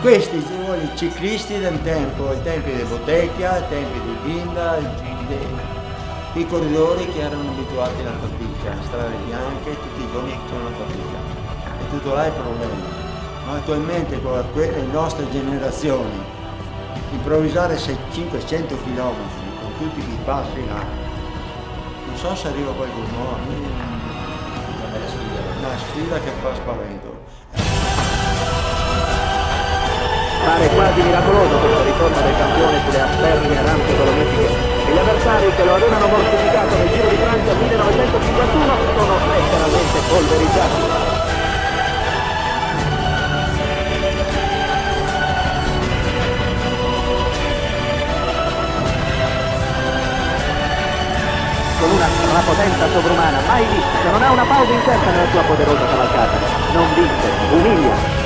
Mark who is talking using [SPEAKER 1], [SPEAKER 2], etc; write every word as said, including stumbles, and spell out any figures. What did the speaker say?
[SPEAKER 1] questi sono i ciclisti del tempo, i tempi di Bottecchia, i tempi di Binda, i, i corridori che erano abituati alla fatica, strade bianche, tutti i giorni facevano la fatica. E tutto là è il problema. Ma attualmente con le nostre generazioni, improvvisare cinquecento chilometri con tutti i passi là, non so se arriva qualcuno, è una sfida che fa spavento.
[SPEAKER 2] Pare quasi miracoloso questo ritorno del campione sulle asperge rampe dolomitiche e gli avversari che lo avevano mortificato nel Giro di Francia millenovecentocinquantuno sono letteralmente polverizzati. Con una strapotenza sovrumana mai vista, che non ha una pausa incerta nella sua poderosa cavalcata, non vince, umilia.